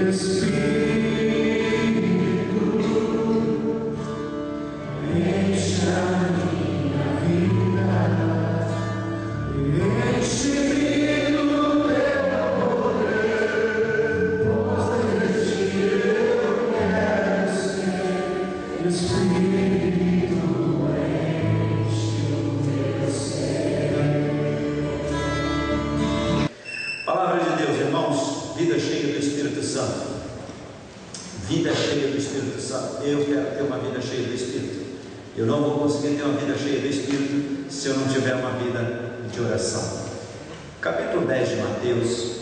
Eu não vou conseguir ter uma vida cheia do Espírito se eu não tiver uma vida de oração. Capítulo 10 de Mateus.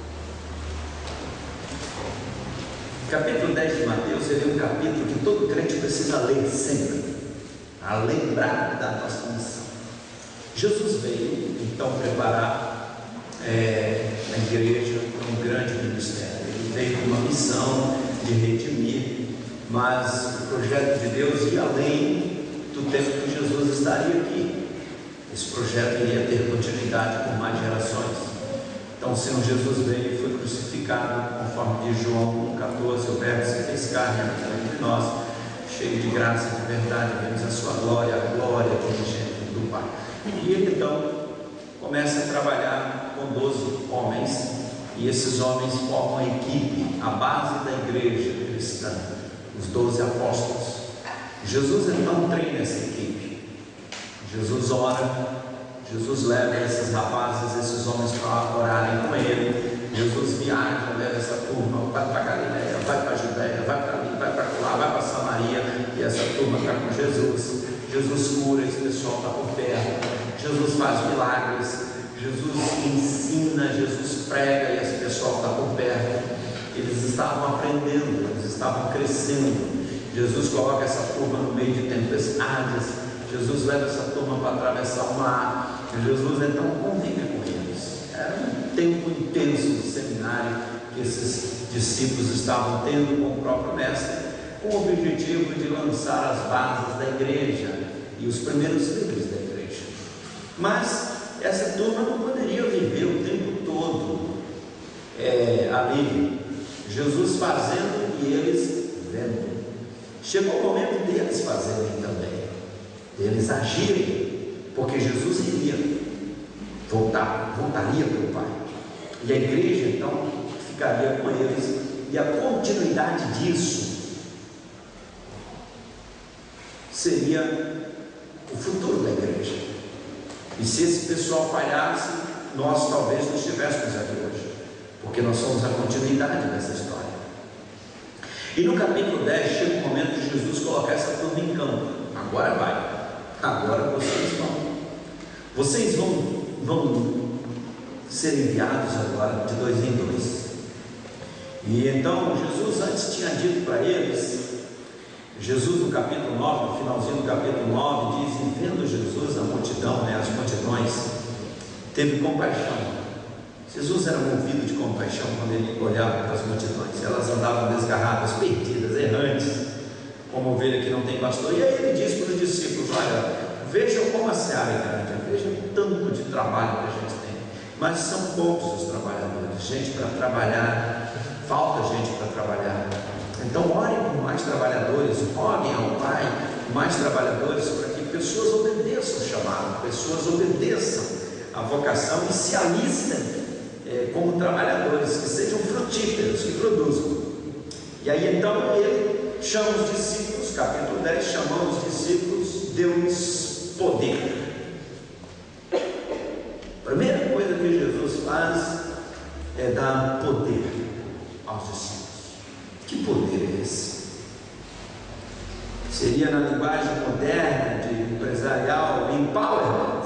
Capítulo 10 de Mateus, ele é um capítulo que todo crente precisa ler sempre, a lembrar da nossa missão. Jesus veio então preparar a igreja para um grande ministério. Ele veio com uma missão de redimir, mas o projeto de Deus ia além do tempo que Jesus estaria aqui. Esse projeto iria ter continuidade por mais gerações. Então o Senhor Jesus veio e foi crucificado, conforme diz João 1,14, o Verbo se fez carne entre nós, cheio de graça e de verdade, vemos a sua glória, a glória do Pai. E ele então começa a trabalhar com 12 homens, e esses homens formam a equipe, a base da igreja cristã, os 12 apóstolos. Jesus então treina essa equipe. Jesus ora, Jesus leva esses rapazes, esses homens para orarem com ele. Jesus viaja, leva essa turma, vai para Galileia, vai para Judeia, vai para ali, vai para lá, vai para Samaria, e essa turma está com Jesus. Jesus cura, esse pessoal está por perto. Jesus faz milagres, Jesus ensina, Jesus prega, e esse pessoal está por perto. Eles estavam aprendendo, eles estavam crescendo. Jesus coloca essa turma no meio de tempestades. Jesus leva essa turma para atravessar o mar. Jesus então convive com eles. Era um tempo intenso de seminário que esses discípulos estavam tendo com o próprio mestre, com o objetivo de lançar as bases da igreja e os primeiros líderes da igreja. Mas essa turma não poderia viver o tempo todo ali, Jesus fazendo e eles vendo. Chegou o momento deles fazerem também, deles agirem, porque Jesus voltaria para o Pai, e a igreja então ficaria com eles, e a continuidade disso seria o futuro da igreja. E se esse pessoal falhasse, nós talvez não estivéssemos aqui hoje, porque nós somos a continuidade dessa história. E no capítulo 10 chega o momento de Jesus colocar essa turma em campo. Agora vai, agora vocês vão ser enviados agora de 2 em 2. E então Jesus antes tinha dito para eles, Jesus no capítulo 9, no finalzinho do capítulo 9, diz: e vendo Jesus a multidão, as multidões, teve compaixão. Jesus era movido de compaixão quando ele olhava para as multidões. Elas andavam desgarradas, perdidas, errantes, como ovelha que não tem pastor. E aí ele diz para os discípulos: olha, vejam como a seara é grande, vejam o tanto de trabalho que a gente tem, mas são poucos os trabalhadores, gente para trabalhar, falta gente para trabalhar. Então orem por mais trabalhadores, roguem ao Pai mais trabalhadores, para que pessoas obedeçam o chamado, pessoas obedeçam a vocação e se alistem como trabalhadores, que sejam frutíferos, que produzam. E aí então ele chama os discípulos, capítulo 10, chamando os discípulos, deu-lhes poder. A primeira coisa que Jesus faz é dar poder aos discípulos. Que poder é esse? Seria, na linguagem moderna de empresarial, empowerment,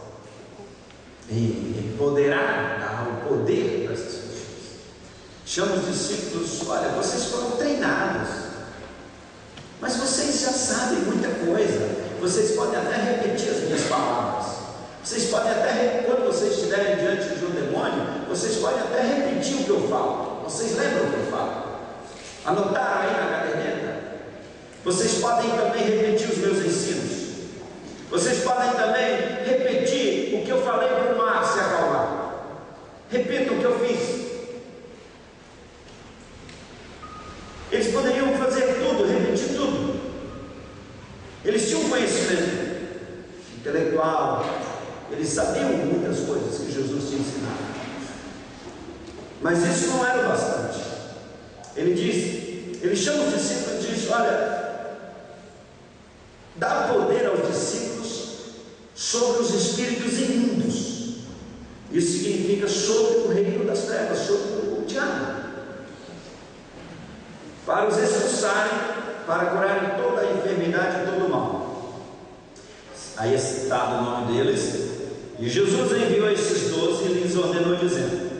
empoderar, dar o poder para essas pessoas. Chama os discípulos: olha, vocês foram treinados, mas vocês já sabem muita coisa, vocês podem até repetir as minhas palavras, vocês podem até, quando vocês estiverem diante de um demônio, vocês podem até repetir o que eu falo. Vocês lembram o que eu falo? Anotaram aí na caderneta? Vocês podem também repetir os meus ensinos. Vocês podem também repetir o que eu falei para o mar se acalmar. Repitam o que eu fiz. Eles poderiam fazer tudo, repetir tudo. Eles tinham conhecimento intelectual, eles sabiam muitas coisas que Jesus tinha ensinado, mas isso não era o bastante. Ele chama os discípulos e diz: olha, dá poder aos discípulos sobre os espíritos imundos. Isso significa sobre o reino das trevas, sobre o diabo, para os expulsarem, para curarem toda a enfermidade e todo o mal. Aí é citado o nome deles. E Jesus enviou esses 12 e lhes ordenou, dizendo: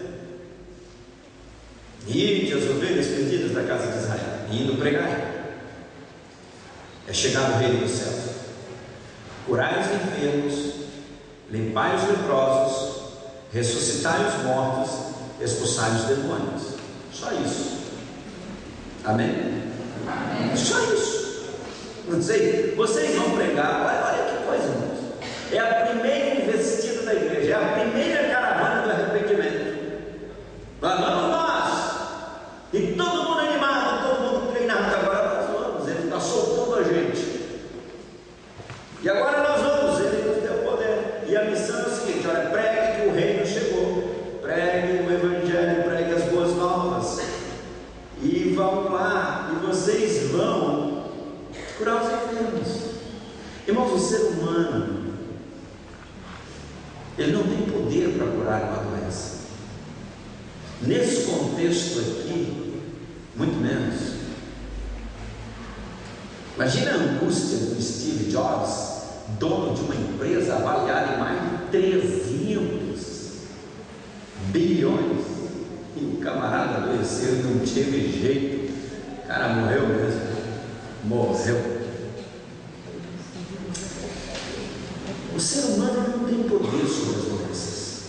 ide as ovelhas perdidas da casa de Israel, e indo pregar. É chegado o reino dos céus. Curai os enfermos, limpai os leprosos, ressuscitai os mortos, expulsai os demônios. Só isso. Amém? Amém. Só isso. Não sei, vocês vão pregar. Olha que coisa, irmãos. É a primeira investida da igreja, é a primeira caravana do arrependimento. Vamos nós, e todo mundo animado, todo mundo treinado. Agora nós vamos, ele está soltando a gente. E agora nós vamos, ele nos deu poder. E a missão é o seguinte: olha, pregue que o reino chegou, pregue o evangelho, pregue as boas novas, e vão lá, e vocês vão curar os enfermos. Irmãos, o ser humano, ele não tem poder para curar uma doença. Nesse contexto aqui, muito menos. Imagina a angústia do Steve Jobs, dono de uma empresa avaliada em mais de 300 bilhões, e o camarada adoeceu e não teve jeito. O cara morreu mesmo. Morreu. O ser humano não tem poder sobre as doenças.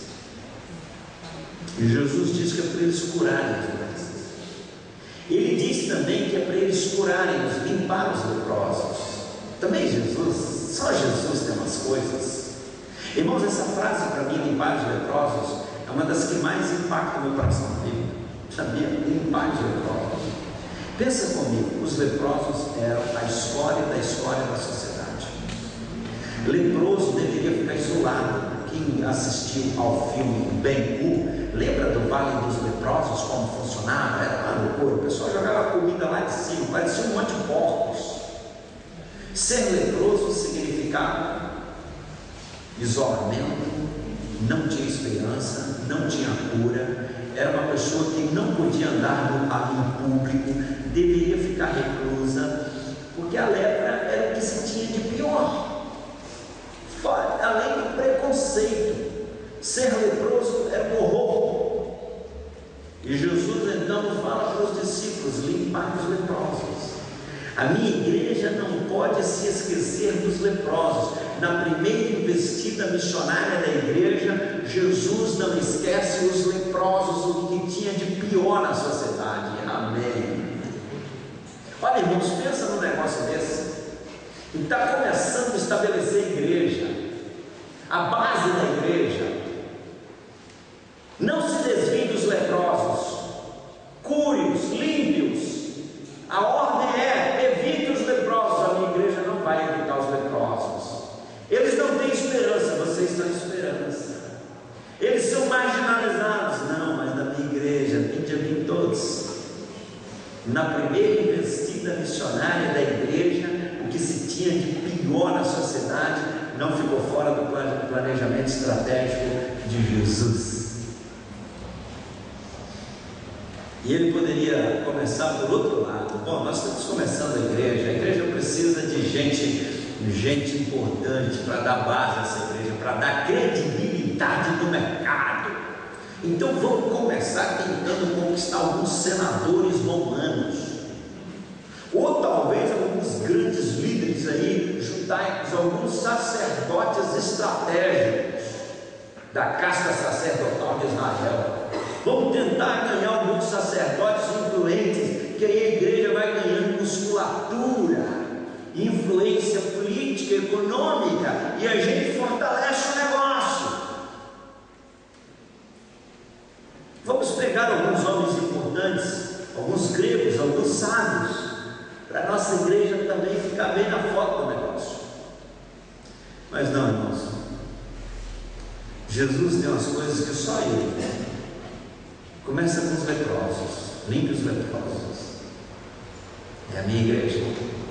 E Jesus diz que é para eles curarem as doenças. Ele diz também que é para eles curarem, limpar os leprosos. Também Jesus, só Jesus tem umas coisas. Irmãos, essa frase para mim, limpar os leprosos, é uma das que mais impacta o meu coração na Bíblia. Sabia? Limpar os leprosos. Pensa comigo, os leprosos eram a escória da sociedade. Leproso deveria ficar isolado. Quem assistiu ao filme Ben-Hur, lembra do Vale dos Leprosos, como funcionava? Era uma loucura, o pessoal jogava comida lá de cima, parecia um monte de porcos. Ser leproso significava isolamento, não tinha esperança, não tinha cura, era uma pessoa que não podia andar em público, deveria ficar reclusa, porque a lepra era o que se tinha de pior. Além do preconceito, ser leproso era um horror. E Jesus então fala para os discípulos: limpar os leprosos. A minha igreja não pode se esquecer dos leprosos. Na primeira investida missionária da igreja, Jesus não esquece os leprosos, o que tinha de pior na sociedade. Amém. Olha, irmãos, pensa num negócio desse. E está começando a estabelecer a igreja, a base da igreja. Não se desvie dos leprosos, cure-os, limpe-os. A ordem é: evite os leprosos. A minha igreja não vai evitar os leprosos. Eles não têm esperança, vocês têm esperança. Eles são marginalizados. Não, mas na minha igreja, vinde a mim todos. Na primeira investida missionária da igreja, o que se tinha de pior na sociedade não ficou fora do planejamento estratégico de Jesus. E ele poderia começar por outro lado. Bom, nós estamos começando a igreja precisa de gente importante para dar base a essa igreja, para dar credibilidade no mercado. Então vamos começar tentando conquistar alguns senadores romanos, ou talvez alguns grandes líderes aí judaicos, alguns sacerdotes estratégicos da casta sacerdotal de Israel. Vamos tentar ganhar alguns sacerdotes influentes, que aí a igreja vai ganhando musculatura, influência política, econômica, e a gente fortalece o negócio. Vamos pegar alguns homens importantes, alguns gregos conselhos, alguns sábios, para a nossa igreja também ficar bem na foto do negócio. Mas não, irmãos, Jesus tem umas coisas que só Ele tem. Começa com os leprosos, limpe os leprosos. É a minha igreja.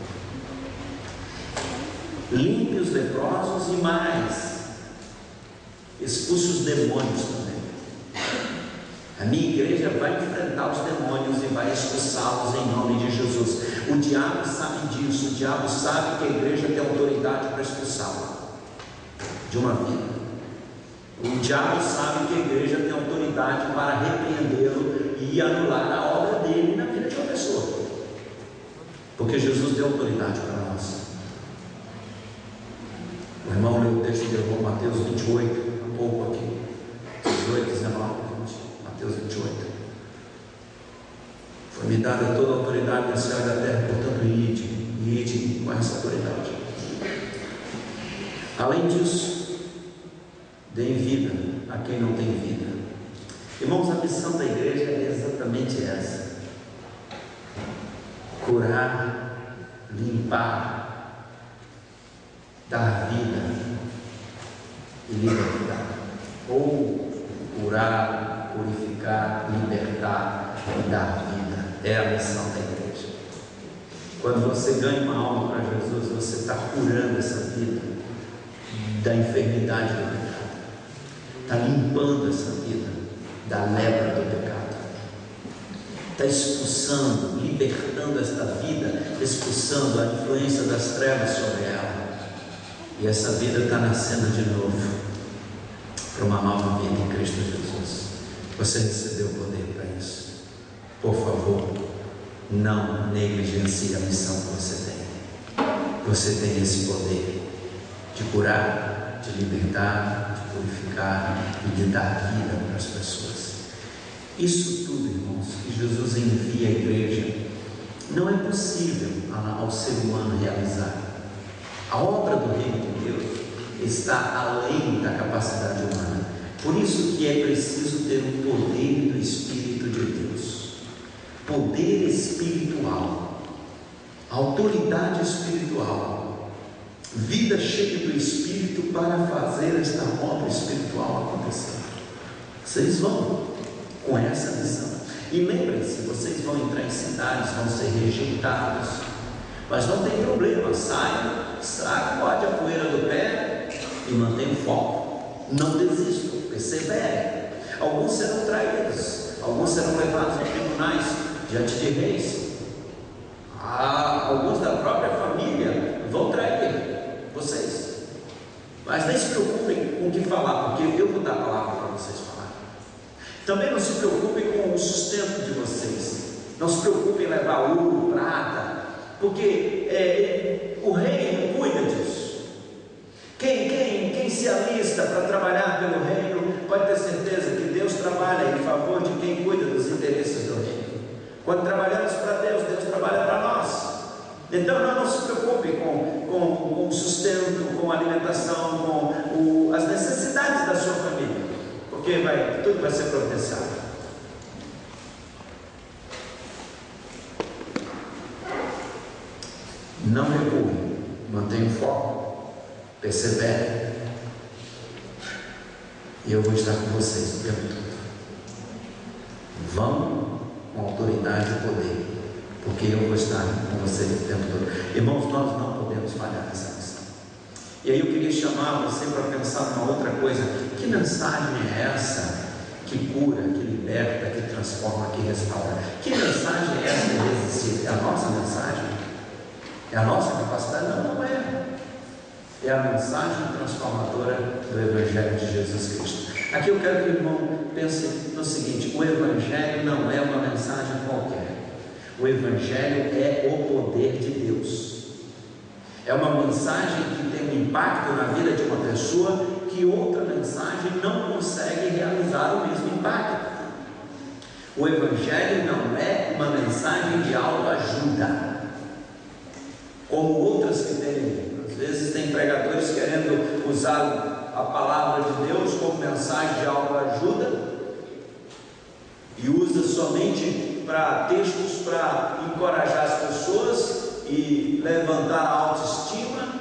Limpe os leprosos e mais, expulse os demônios também. A minha igreja vai enfrentar os demônios e vai expulsá-los em nome de Jesus. O diabo sabe disso, o diabo sabe que a igreja tem autoridade para expulsá-lo de uma vida. O diabo sabe que a igreja tem autoridade para repreendê-lo e anular a obra dele na vida de uma pessoa, porque Jesus deu autoridade para nós. O irmão leu o texto de Mateus 28, um pouco aqui, 18, 19, 20, Mateus 28. Foi-me dada toda a autoridade no céu e da terra, portanto, ide com essa autoridade. Além disso, deem vida a quem não tem vida. Irmãos, a missão da igreja é exatamente essa: curar, limpar, dar vida e libertar. Ou curar, purificar, libertar e dar vida. É a missão da igreja. Quando você ganha uma alma para Jesus, você está curando essa vida da enfermidade do pecado, está limpando essa vida da lepra do pecado, está expulsando, libertando esta vida, expulsando a influência das trevas sobre ela, e essa vida está nascendo de novo para uma nova vida em Cristo Jesus. Você recebeu o poder para isso. Por favor, não negligencie a missão que você tem. Você tem esse poder de curar, de libertar, de purificar e de dar vida para as pessoas. Isso tudo, irmãos, que Jesus envia à igreja, não é possível ao ser humano realizar. A obra do reino de Deus está além da capacidade humana. Por isso que é preciso ter o poder do Espírito de Deus. Poder espiritual, autoridade espiritual, vida cheia do Espírito para fazer esta obra espiritual acontecer. Vocês vão com essa missão. E lembrem-se, vocês vão entrar em cidades, vão ser rejeitados, mas não tem problema, saiam, sacode a poeira do pé e mantenham o foco. Não desistam, perseverem. Alguns serão traídos, alguns serão levados a tribunais diante de reis. Alguns da própria família vão trair vocês, mas nem se preocupem com o que falar, porque eu vou dar a palavra para vocês falarem. Também não se preocupem com o sustento de vocês, não se preocupem em levar ouro, prata, porque o rei não cuida disso. Quem se alista para trabalhar pelo reino pode ter certeza que Deus trabalha em favor de quem cuida dos interesses do reino. Quando trabalhamos para Deus, Deus trabalha para nós. Então não se preocupe com o sustento, com a alimentação, com as necessidades da sua família, porque tudo vai ser providenciado. Não recuem, mantenham foco, perseverem, e eu vou estar com vocês o tempo todo. Vão com autoridade e poder, porque eu vou estar com vocês o tempo todo. Irmãos, nós não podemos falhar nessa missão. E aí eu queria chamar você para pensar numa outra coisa. Que mensagem é essa que cura, que liberta, que transforma, que restaura? Que mensagem é essa irresistível? É a nossa mensagem? É a nossa capacidade? Não é. É a mensagem transformadora do Evangelho de Jesus Cristo. Aqui eu quero que o irmão pense no seguinte: o Evangelho não é uma mensagem qualquer. O Evangelho é o poder de Deus. É uma mensagem que tem um impacto na vida de uma pessoa que outra mensagem não consegue realizar o mesmo impacto. O Evangelho não é uma mensagem de autoajuda, como outras que tem. Às vezes tem pregadores querendo usar a palavra de Deus como mensagem de autoajuda e usa somente para textos para encorajar as pessoas e levantar a autoestima.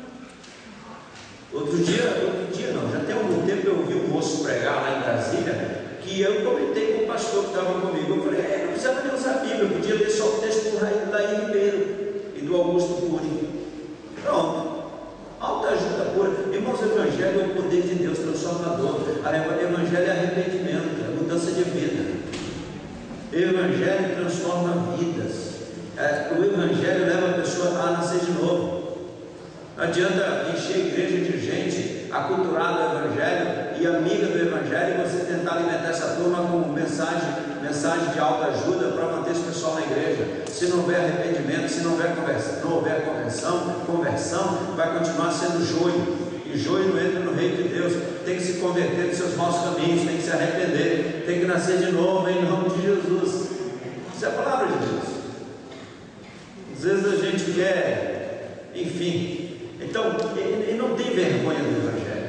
Outro dia não, já tem algum tempo eu ouvi um moço pregar lá em Brasília, que eu comentei com o pastor que estava comigo. Eu falei, não precisava nem usar a Bíblia, eu podia ler só o texto do Laí Ribeiro e do Augusto Cury. Pronto. Autoajuda pura. Irmãos, o Evangelho é o poder de Deus transformador. O Evangelho é arrependimento, é mudança de vida. O Evangelho transforma vidas. O Evangelho leva a pessoa a nascer de novo. Não adianta encher a igreja de gente aculturada do Evangelho e amiga do Evangelho e você tentar alimentar essa turma com mensagem de autoajuda para manter esse pessoal na igreja. Se não houver arrependimento, se não houver conversão, vai continuar sendo joio. E joio não entra no reino de Deus. Tem que se converter dos seus maus caminhos, tem que se arrepender, tem que nascer de novo em nome de Jesus. Isso é a palavra de Deus. Às vezes a gente quer, enfim. Então, ele não tem vergonha do Evangelho.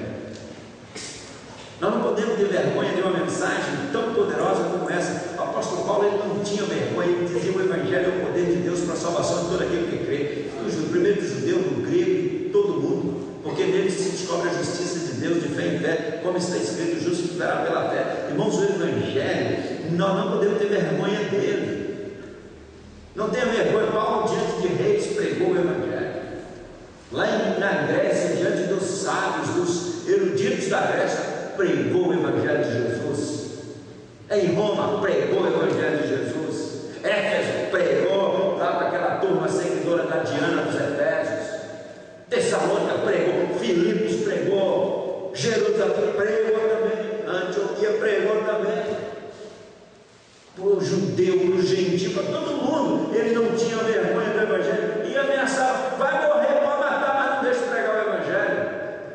Nós não podemos ter vergonha de uma mensagem tão poderosa como essa. O apóstolo Paulo ele não tinha vergonha, ele dizia que o Evangelho é o poder de Deus para a salvação de todo aquele que crê. Primeiro do judeu, do grego e todo mundo, porque nele se descobre a justiça de Deus de fé em fé, como está escrito, o justo viverá pela fé. Irmãos, o Evangelho, nós não podemos ter vergonha dele. Não tenha vergonha. Paulo, diante de reis, pregou o Evangelho. Lá na Grécia, diante dos sábios, dos eruditos da Grécia, pregou o Evangelho de Jesus. Em Roma, pregou o Evangelho de Jesus. Éfeso, pregou lá para aquela turma seguidora da Diana dos Efésios. Tessalônica, pregou. Filipos, pregou. Jerusalém, pregou também. Antioquia, pregou também. Para o judeu, para o gentil, para todo mundo. Ele não tinha vergonha do Evangelho e ameaçava: vai morrer, pode matar, mas não deixa pregar o Evangelho.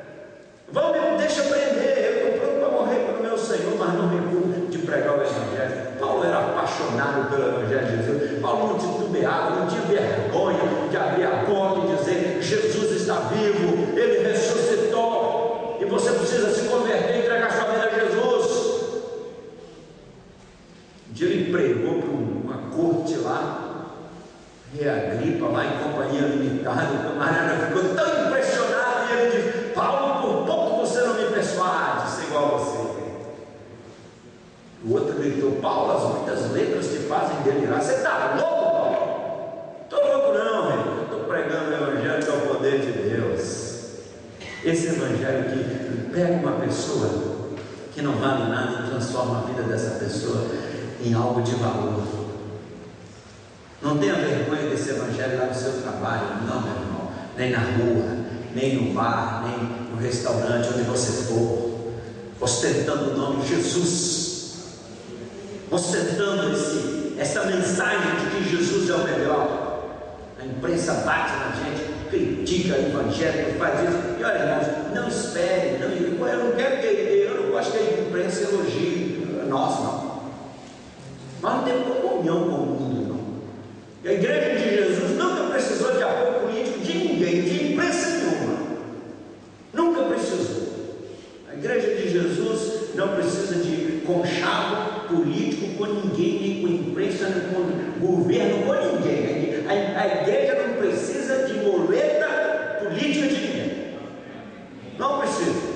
Deixa prender, eu estou pronto para morrer para o meu Senhor, mas não recuo de pregar o Evangelho. Paulo era apaixonado pelo Evangelho de Jesus. Paulo não titubeava, não tinha vergonha de abrir a boca e dizer: Jesus está vivo, Ele ressuscitou, e você precisa se converter e entregar sua vida a Jesus. Um dia ele pregou para uma corte lá, e a Agripa lá em companhia limitada, o camarada ficou tão impressionado, e ele disse: Paulo, por pouco você não me persuade ser igual a você. O outro gritou: Paulo, as muitas letras te fazem delirar. Você está louco, Paulo? Estou louco não, eu estou pregando o Evangelho que é o poder de Deus. Esse Evangelho que pega uma pessoa que não vale nada e transforma a vida dessa pessoa em algo de valor. Não tenha vergonha desse Evangelho lá no seu trabalho, não, meu irmão, nem na rua, nem no bar, nem no restaurante, onde você for, ostentando o nome de Jesus, ostentando essa mensagem de que Jesus é o melhor. A imprensa bate na gente, critica o Evangelho, faz isso. E olha, irmãos, não espere, eu não quero eu não gosto que a imprensa elogie nós, não. Nós não temos comunhão com o mundo, não. E a igreja de Jesus nunca precisou de apoio político de ninguém, de imprensa nenhuma. Nunca precisou. A igreja de Jesus não precisa de conchavo político com ninguém, nem com imprensa, nem com governo, com ninguém. A igreja não precisa de boleta política de ninguém. Não precisa.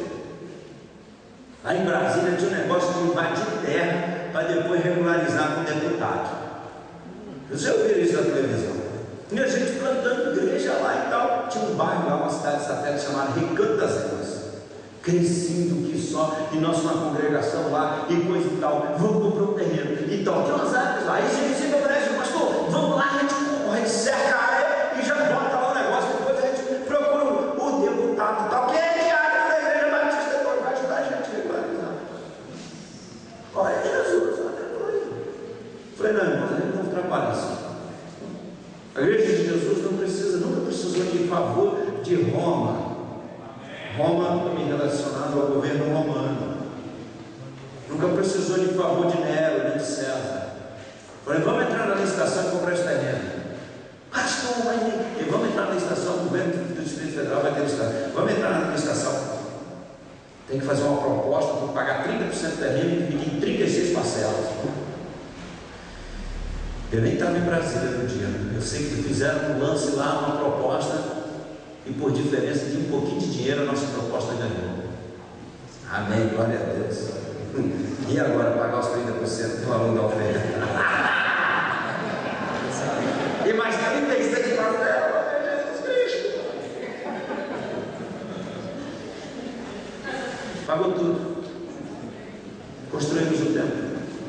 Lá em Brasília tinha um negócio de invadir terra para depois regularizar com o deputado. Você ouviu isso na televisão? E a gente plantando igreja lá e tal. Tinha um bairro lá, uma cidade satélite chamada Recanto das Emas. Crescido que só, e nós uma congregação lá e coisa e tal. Vamos comprar um terreno. Então, tem umas áreas lá. Aí a gente se oferece, pastor, vamos lá, a gente cerca a área e já bota lá o negócio. Depois a gente procura o deputado e tal. Quem é que abre da igreja batista? Vai ajudar a gente a regularizar. Olha Jesus, olha por aí. Falei, não, irmãos, a gente não trabalha assim. A igreja de Jesus nunca precisou de favor de Roma. Roma me relacionado ao governo romano. Nunca precisou de favor de Nero, nem de César. Falei, vamos entrar na licitação e comprar esse terreno. Pastor, vamos entrar na licitação, o governo do Distrito Federal vai ter licitação. Vamos entrar na licitação. Tem que fazer uma proposta para pagar 30% do terreno e dividir em 36 parcelas. Eu nem estava em Brasília no dia. Eu sei que fizeram um lance lá, uma proposta, e por diferença de um pouquinho de dinheiro a nossa proposta ganhou. Amém, glória a Deus. E agora pagar os 30% do valor da oferta? E mais 36 para Jesus Cristo. Pagou tudo. Construímos o templo.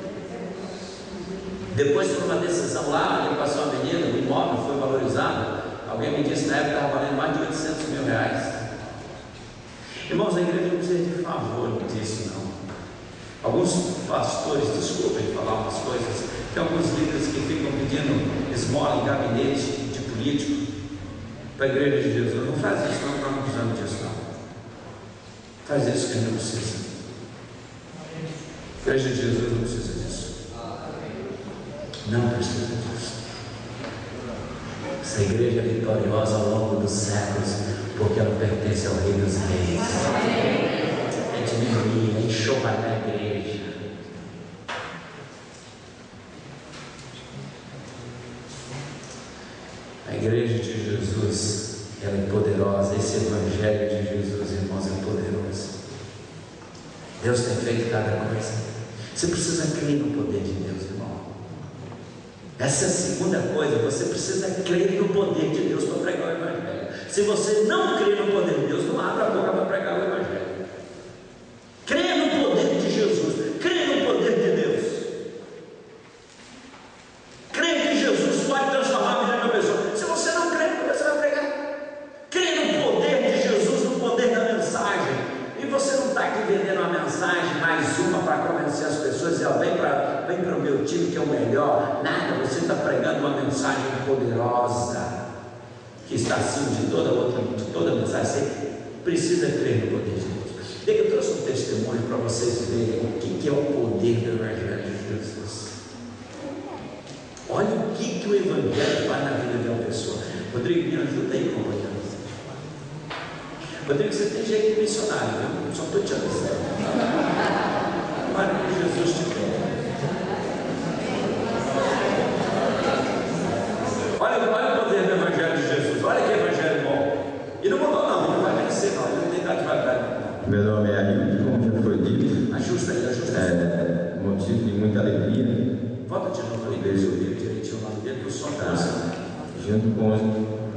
Depois, por uma decisão lá, que passou a menina, o imóvel foi valorizado. Alguém me disse na época que estava valendo mais de 800 mil reais. Irmãos, a igreja não precisa de favor disso, não. Alguns pastores, desculpem falar umas coisas, tem alguns líderes que ficam pedindo esmola em gabinete de político para a igreja de Jesus. Não faz isso, não, nós não precisamos disso, não. Faz isso que a gente não precisa. A igreja de Jesus não precisa disso. Não precisa disso. Essa igreja é vitoriosa ao longo dos séculos, porque ela pertence ao Rei dos Reis. É diminuir, é enxovalhar a igreja. A igreja de Jesus, ela é poderosa. Esse evangelho de Jesus, irmãos, é poderoso. Deus tem feito cada coisa. Você precisa crer no poder de Deus, irmão. Essa é a segunda coisa. Você precisa crer no poder de Deus para pregar o evangelho. Se você não crê no poder de Deus, não abra a boca para pregar o evangelho. Crê no poder de Jesus. Crê no poder de Deus. Crê que Jesus pode transformar a vida de uma pessoa. Se você não crê, como você vai pregar? Crê no poder de Jesus, no poder da mensagem. E você não está aqui vendendo uma mensagem, mais uma para convencer as pessoas, dizer, vem para o meu time que é o melhor. Nada, você está pregando uma mensagem poderosa, que está acima de toda mensagem. Você precisa crer no poder de Deus. Eu trouxe um testemunho para vocês verem o que é o poder do Evangelho de Jesus. Olha o que o Evangelho faz na vida de uma pessoa. Rodrigo, me ajuda aí, companheiro. Rodrigo, você tem jeito de missionário, viu? Só estou te avisando. Para que Jesus te quer. Olha o poder do Evangelho de Jesus. Olha que Evangelho bom. E não mudou, não vai vencer, não. Ele não tem idade devagar. Meu nome é Ailton, como já foi dito. Ajusta aí. É motivo de muita alegria. Volta de novo aí, deixa eu ouvir direitinho o nome dele, que o som tá. Junto com os...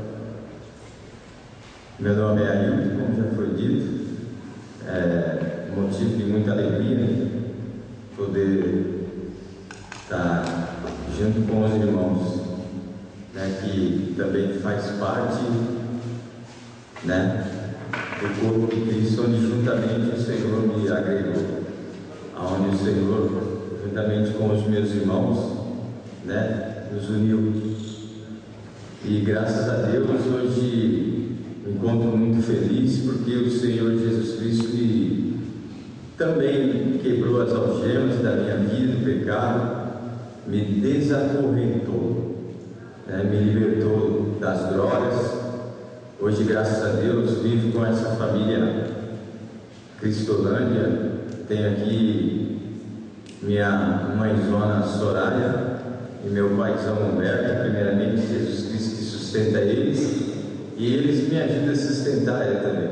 Meu nome é Ailton, como já foi dito. É motivo de muita alegria poder estar junto com os irmãos, né, que também faz parte, né, do corpo de Cristo, onde juntamente o Senhor me agregou, aonde o Senhor, juntamente com os meus irmãos, né, nos uniu. E graças a Deus hoje me encontro muito feliz, porque o Senhor Jesus Cristo também quebrou as algemas da minha vida, do pecado, me desacorrentou, né, me libertou das drogas. Hoje, graças a Deus, vivo com essa família Cristolândia. Tenho aqui minha mãezona Soraya e meu paizão Humberto. Primeiramente, Jesus Cristo que sustenta eles, e eles me ajudam a sustentar eu também.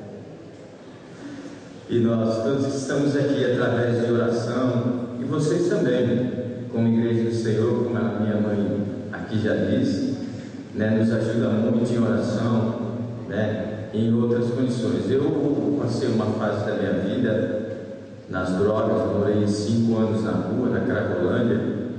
E nós todos estamos aqui através de oração, e vocês também, como Igreja do Senhor, como a minha mãe aqui já disse, né, nos ajuda muito em oração, né, em outras condições. Eu passei uma fase da minha vida nas drogas, morei 5 anos na rua, na Cracolândia,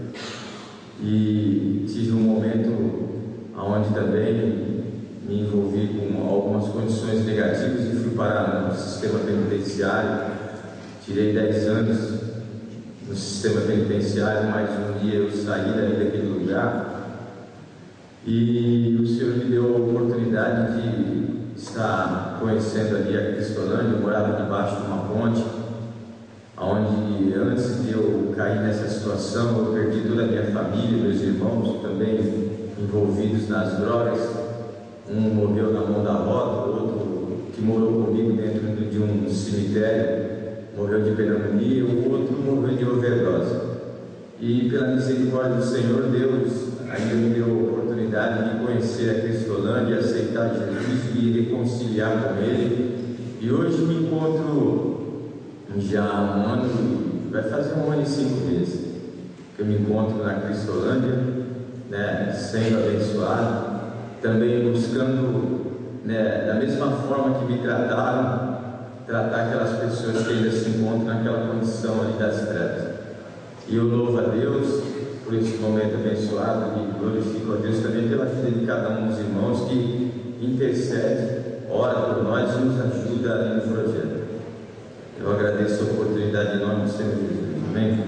e tive um momento onde também me envolvi com algumas condições negativas e fui parar no sistema penitenciário. Tirei 10 anos no sistema penitenciário, mas um dia eu saí daquele lugar. E o Senhor me deu a oportunidade de estar conhecendo ali a Cristolândia. Eu morava debaixo de uma ponte, onde antes de eu cair nessa situação, eu perdi toda a minha família, meus irmãos também envolvidos nas drogas. Um morreu na mão da roda, o outro que morou comigo dentro de um cemitério morreu de pneumonia, o outro morreu de overdose. E pela misericórdia do Senhor, Deus ainda me deu a oportunidade de conhecer a Cristolândia, aceitar Jesus e reconciliar com Ele. E hoje me encontro já há um ano, vai fazer 1 ano e 5 meses que eu me encontro na Cristolândia, né, sendo abençoado, também buscando, né, da mesma forma que me trataram, tratar aquelas pessoas que ainda se encontram naquela condição ali das trevas. E eu louvo a Deus por esse momento abençoado e glorifico a Deus também pela vida de cada um dos irmãos que intercede, ora por nós e nos ajuda ali no projeto. Eu agradeço a oportunidade em nome do Senhor Jesus. Amém?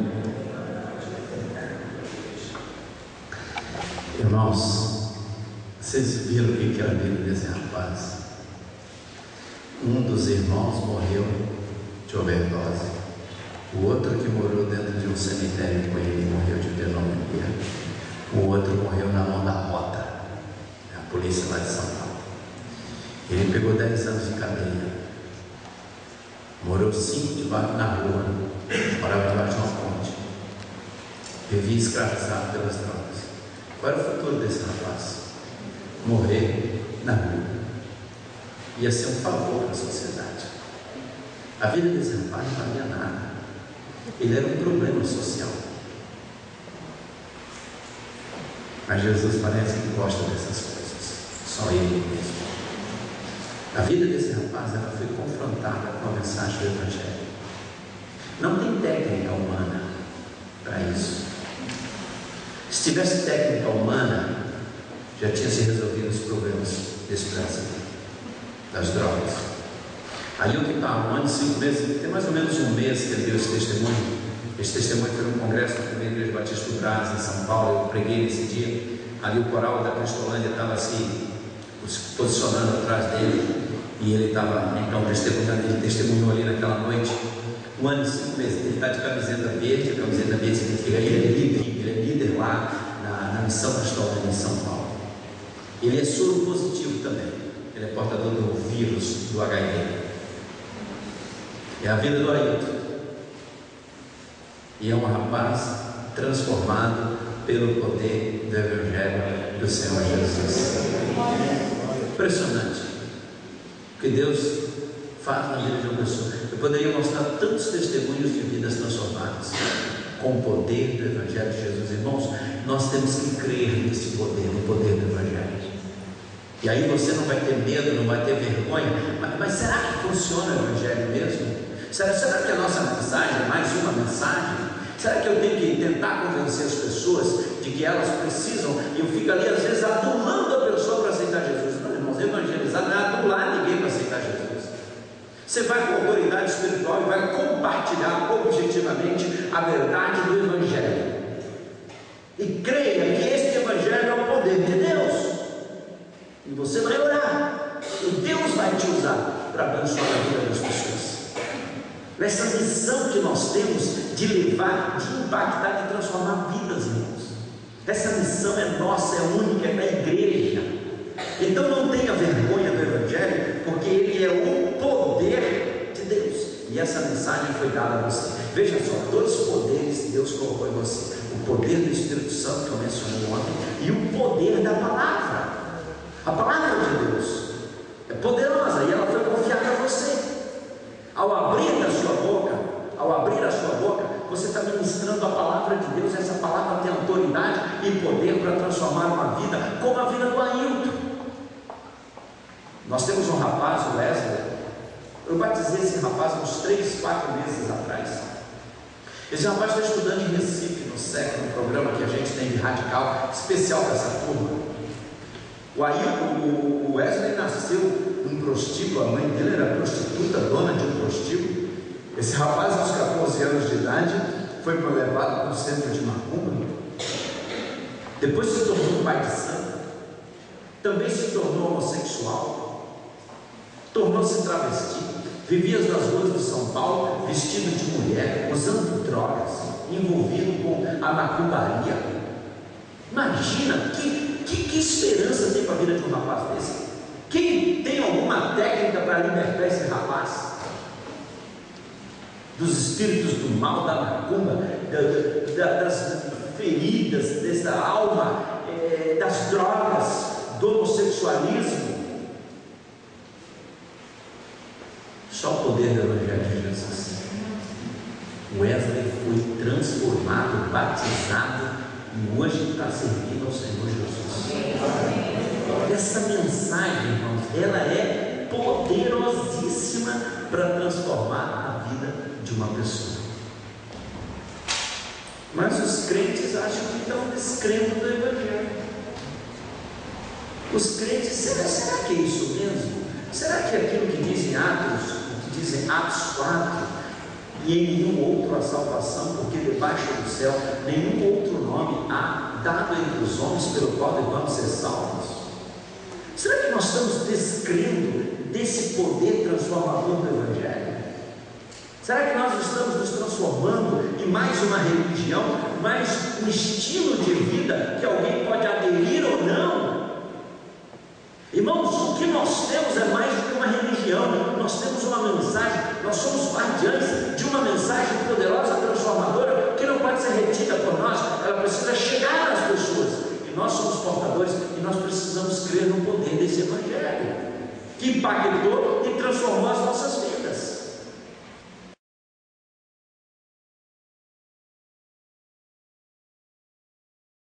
Irmãos, vocês viram o que era a vida desse rapaz? Um dos irmãos morreu de overdose. O outro que morou dentro de um cemitério com ele morreu de pneumonia. O outro morreu na mão da Rota, a polícia lá de São Paulo. Ele pegou 10 anos de cadeia, morou 5 debaixo na rua, morava debaixo de uma ponte, vivia escravizado pelas drogas. Qual era o futuro desse rapaz? Morrer na rua. Ia ser um favor para a sociedade. A vida desse rapaz não valia nada. Ele era um problema social. Mas Jesus parece que gosta dessas coisas. Só Ele mesmo. A vida desse rapaz, ela foi confrontada com a mensagem do Evangelho. Não tem técnica humana para isso. Se tivesse técnica humana, já tinha se resolvido os problemas desse Brasil, das drogas. Ali o que está há 1 ano e 5 meses, tem mais ou menos 1 mês que ele deu esse testemunho. Esse testemunho foi num congresso da primeira igreja Batista do Brás, em São Paulo. Eu preguei nesse dia. Ali o coral da Cristolândia estava se posicionando atrás dele, e ele estava então testemunhando. Ele testemunhou ali naquela noite. 1 ano e 5 meses. Ele está de camiseta verde. A camiseta verde significa ele é líder lá na missão Cristolândia em São Paulo. Ele é soro positivo também. Ele é portador do vírus do HIV. É a vida do Ailton. E é um rapaz transformado pelo poder do Evangelho do Senhor Jesus. Impressionante o que Deus faz na vida de uma pessoa. Eu poderia mostrar tantos testemunhos de vidas transformadas com o poder do Evangelho de Jesus. Irmãos, nós temos que crer nesse poder, no poder do Evangelho. E aí você não vai ter medo, não vai ter vergonha. Mas será que funciona o Evangelho mesmo? Será que a nossa mensagem é mais uma mensagem? Será que eu tenho que tentar convencer as pessoas de que elas precisam? E eu fico ali às vezes adulando a pessoa para aceitar Jesus. Não, irmãos, evangelizar não é adular ninguém para aceitar Jesus. Você vai com autoridade espiritual e vai compartilhar objetivamente a verdade do Evangelho. E creia que este Evangelho é o poder de Deus. E você vai orar. E Deus vai te usar para abençoar a vida das pessoas. Nessa missão que nós temos de levar, de impactar, de transformar vidas, irmãos. Essa missão é nossa, é única, é da igreja. Então não tenha vergonha do Evangelho, porque ele é o poder de Deus. E essa mensagem foi dada a você. Veja só, 2 poderes Deus colocou em você: o poder do Espírito Santo, que eu mencionei ontem, e o poder da palavra. A palavra de Deus é poderosa e ela foi confiada a você. Ao abrir a sua boca, você está ministrando a palavra de Deus. Essa palavra tem autoridade e poder para transformar uma vida, como a vida do Ailton. Nós temos um rapaz, o Wesley. Eu batizei esse rapaz uns 3, 4 meses atrás. Esse rapaz está estudando em Recife, no SEC, no programa que a gente tem de radical, especial para essa turma. O Wesley nasceu num prostíbulo, a mãe dele era prostituta, dona de um prostíbulo. Esse rapaz, aos 14 anos de idade, foi levado para o centro de macumba. Depois se tornou pai de santo. Também se tornou homossexual. Tornou-se travesti. Vivia nas ruas de São Paulo, vestido de mulher, usando drogas, envolvido com a macumbaria. Imagina que esperança tem para a vida de um rapaz desse? Quem tem alguma técnica para libertar esse rapaz dos espíritos do mal, da macumba, das feridas dessa alma, das drogas, do homossexualismo. Só o poder do Evangelho de Jesus. Wesley foi transformado, batizado e hoje está servindo ao Senhor Jesus. Essa mensagem, irmãos, ela é poderosíssima para transformar a vida de uma pessoa. Mas os crentes acham que estão descrendo do Evangelho. Os crentes, será que é isso mesmo? Será que aquilo que dizem Atos 4, e em nenhum outro a salvação, porque debaixo do céu nenhum outro nome há dado entre os homens pelo qual devamos ser salvos? Será que nós estamos descrendo desse poder transformador do Evangelho? Será que nós estamos nos transformando em mais uma religião, mais um estilo de vida que alguém pode aderir ou não? Irmãos, o que nós temos é mais do que uma religião. Nós temos uma mensagem, nós somos guardiães de uma mensagem poderosa, transformadora, que não pode ser retida por nós, ela precisa chegar às pessoas, e nós somos portadores, e nós precisamos crer no poder desse Evangelho, que impactou e transformou as nossas vidas.